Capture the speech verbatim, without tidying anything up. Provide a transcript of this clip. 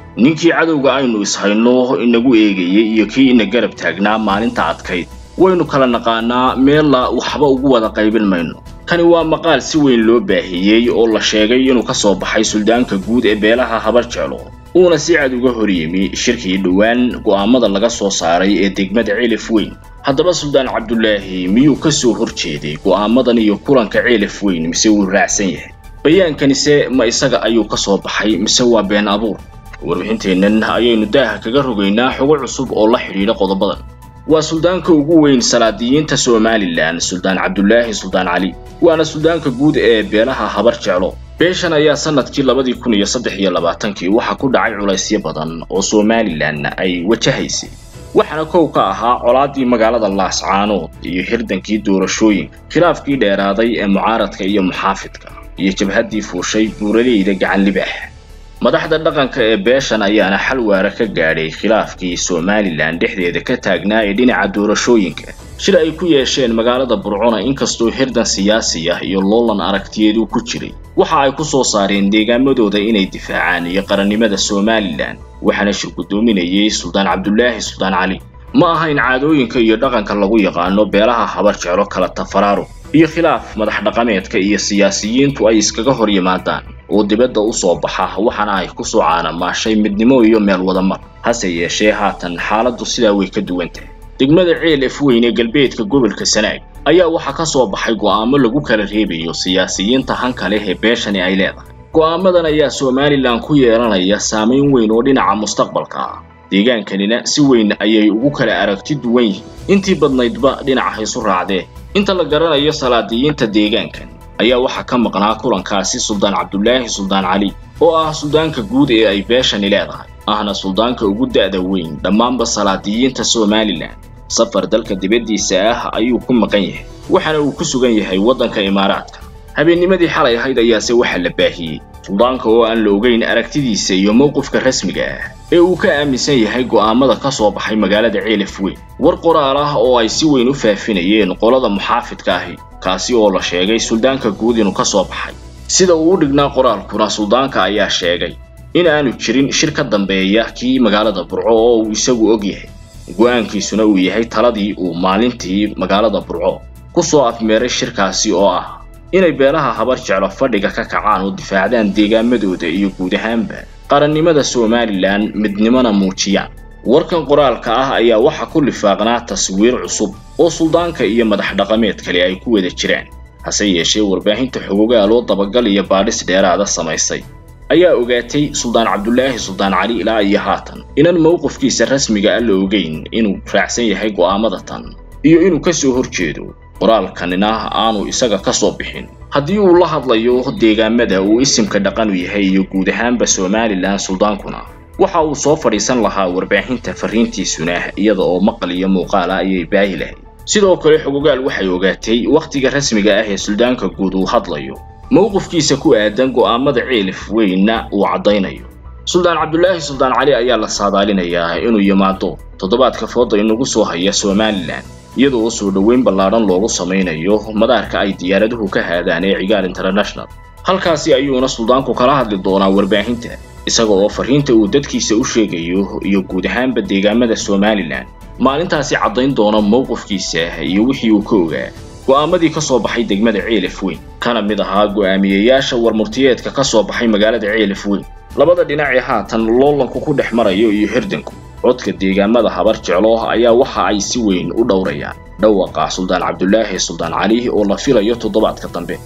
ninkii cadowga aynu ishayno inagu eegayay iyo kii ina garab taagnaa maalinta adkayd waynu kala naqaanaa meel la waxba ugu wada qaybin mayno kani waa maqaal si weyn loo baahiyay oo la sheegay inuu ka soo baxay suldaanka guud ee beelaha habar jeclo uuna si cad uga horyimi shirkii dhawaan go'aamada laga soo saaray ee degmada Ceelaf Weyn haddaba Suldaan Cabdullaahi miyuu ka soo horjeeday go'aamadan iyo kulanka Ceelaf Weyn mise uu raacsan yahay bayaankanise ma isaga ayuu ka soo baxay mise waa been abuur warbixinteennan ayaynu daaha kaga rogaynaa xogo cusub oo la xiriira qodobadan waa suldaanka ugu weyn salaadiyiinta Soomaaliland Suldaan Cabdullaahi Suldaan Cali waana suldaanka guud ee beelaha habar jeclo beeshan ayaa sanadkii labadii kun iyo saddex iyo labaatankii waxa ku dhacay culaysyo badan oo Soomaaliland ay wajahaysay waxaana koow ka ahaa colaadii magaalada Laascaanood iyo hirdankii doorashooyin khilaafkii dheeraaday ee mucaaradka iyo muxaafidka iyo jabhadii fuushay buuraleyda gacan libaax madaxda dhaqanka ee beeshan ayaana xal waara ka gaadhay khilaafkii Soomaaliland dhexdeeda ka taagnaa ee dhinaca doorashooyinka shir ay ku yeesheen magaalada Burcona inkastoo hirdan siyaasi ah iyo loolan aragtiyeedu ku jiray waxa ay ku soo saareen deegaamadooda inay difaacaan iyo qarannimada Soomaaliland waxaana shir gudoominayay Suldaan Cabdullaahi Suldaan Cali ma aha in caadooyinka iyo dhaqanka lagu yaqaano beelaha habar jeclo kala tafaraaro iyo khilaaf madax dhaqameedka iyo siyaasiyiintu ay iskaga hor yimaadaan oo dibadda u soo baxa waxana ay ku soo caanamaashay midnimo iyo meel wada mar hase yeeshee haatan xaaladdu sidaa way ka duwan tahay degmada Ceelaf Weyn ee galbeedka gobolka Sanaag ayaa waxa ka soo baxay go'aamo lagu kala reebayo siyaasiyiinta hanka leh ee beeshani ay leedahay go'aamadan ayaa Soomaaliland ku yeelanaya saameyn weyn oo dhinaca mustaqbalka ah deegaankanina si weyn ayay ugu kala aragti duwan yihiin intii badnaydba dhinaca haysu raacdee inta la garanayo salaadiyiinta deegaankan ayaa waxa ka maqnaa kulankaasi Suldaan Cabdullaahi Suldaan Cali oo ah suldaanka guud ee ay beeshani leedahay ahna suldaanka ugu da'da weyn dhammaanba salaadiyiinta Soomaaliland safar dalka dibadiisa ah ayuu ku maqan yahay waxana uu ku sugan yahay wadanka Imaaraadka habeennimadii xalay ahayd ayaase waxa la baahiyay suldaanka oo aan la ogeyn aragtidiisa iyo mowqifka rasmiga ah ee uu ka aaminsan yahay go'aamada ka soo baxay magaalada Ceelaf Weyn war qoraal ah oo ay si weyn u faafinayeen qolada muxaafidka ah kaasi oo la sheegay suldaanka guud inuu ka soo baxay sida uu u dhignaa qoraalkuna suldaanka ayaa sheegay in aanu jirin shir ka dambeeya kii magaalada Burco oo uu isagu og yahay go'aankiisuna uu yahay taladii uu maalintii magaalada Burco ku soo afmeeray shirkaasi oo ah inay beelaha habar jeclo fadhiga ka kacaan oo difaacdaan deegaamadooda iyo guud ahaanba qarannimada Soomaaliland midnimana muujiyaan warkan qoraalka ah ayaa waxa ku lifaaqnaa taswiir cusub oo suldaanka iyo madax dhaqameed kale ay ku wada jiraan hase yeeshee warbaahinta xogogaal oo dabagal iyo baadhis dheeraada samaysay ayaa ogaatay Suldaan Cabdullaahi Suldaan Cali ilaa iyo haatan inaan mowqifkiisa rasmiga ah la ogeyn inuu raacsan yahay go'aamada tan iyo inuu ka soo horjeedo qoraalkanina aanu isaga ka soo bixin haddii uu la hadlayo deegaamada uu isimka dhaqan u yahay iyo guud ahaanba Soomaaliland suldaankuna waxa uu soo fadhiisan lahaa warbaahinta fariintiisuna iyada oo maqal iyo muuqaal ayay baahi lahayd sidoo kale xogogaal waxay ogaatay waqtiga rasmiga ah ee suldaanka guud uu hadlayo mowqifkiisa ku aadan go'aamada Ceelaf Weyn uu cadaynayo Suldaan Cabdullaahi Suldaan Cali ayaa la saadaalinayaa inuu yimaado toddobaadka fooda inagu soo haya Soomaaliland iyadoo soo dhaweyn ballaaran loogu sameynayo madaarka ay diyaaraduhu ka haadaan ee Cigaal International halkaasi ayuuna suldaanku kala hadli doonaa warbaahinta isaga oo fariinta uu dadkiisa u sheegayo iyo guud ahaanba deegaamada Soomaaliland maalintaasi cadayn doona mowqifkiisa iyo wixii uu ka ogaa go'aamadii ka soo baxay degmada Ceelaf Weyn kana mid ahaa go'aamiyeyaasha warmurtiyeedka ka soo baxay magaalada Ceelaf Weyn labada dhinac ee haatan loolanku ku dhex marayo iyo hirdanku codka deegaamada habar jeclo ayaa waxa ay si weyn u dhowrayaan dhawaqa Suldaan Cabdullaahi Suldaan Cali oo la filayo toddobaadka dambe